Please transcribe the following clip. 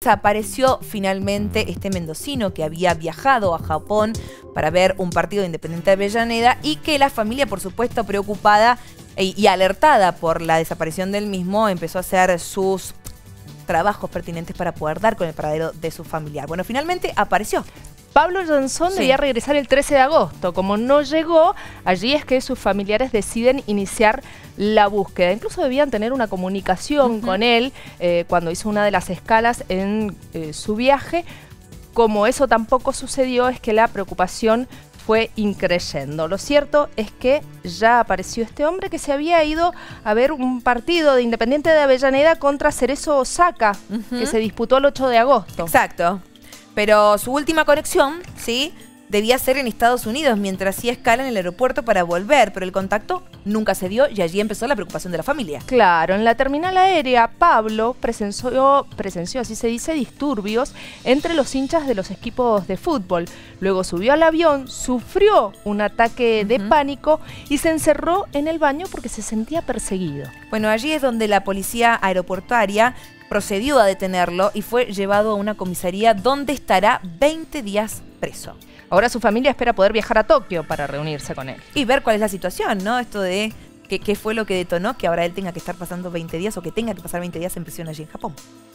desapareció finalmente este mendocino que había viajado a Japón para ver un partido de Independiente de Avellaneda y que la familia, por supuesto, preocupada y alertada por la desaparición del mismo, empezó a hacer sus trabajos pertinentes para poder dar con el paradero de su familiar. Bueno, finalmente apareció. Pablo Jansson debía regresar el 13 de agosto. Como no llegó, allí es que sus familiares deciden iniciar la búsqueda. Incluso debían tener una comunicación con él cuando hizo una de las escalas en su viaje. Como eso tampoco sucedió, es que la preocupación fue increyendo. Lo cierto es que ya apareció este hombre que se había ido a ver un partido de Independiente de Avellaneda contra Cerezo Osaka, que se disputó el 8 de agosto. Exacto. Pero su última conexión, ¿sí?, debía ser en Estados Unidos, mientras hacía escala en el aeropuerto para volver, pero el contacto nunca se dio y allí empezó la preocupación de la familia. Claro, en la terminal aérea, Pablo presenció, así se dice, disturbios entre los hinchas de los equipos de fútbol. Luego subió al avión, sufrió un ataque de pánico y se encerró en el baño porque se sentía perseguido. Bueno, allí es donde la policía aeroportuaria procedió a detenerlo y fue llevado a una comisaría donde estará 20 días preso. Ahora su familia espera poder viajar a Tokio para reunirse con él. Y ver cuál es la situación, ¿no? Esto de qué fue lo que detonó que ahora él tenga que estar pasando 20 días o que tenga que pasar 20 días en prisión allí en Japón.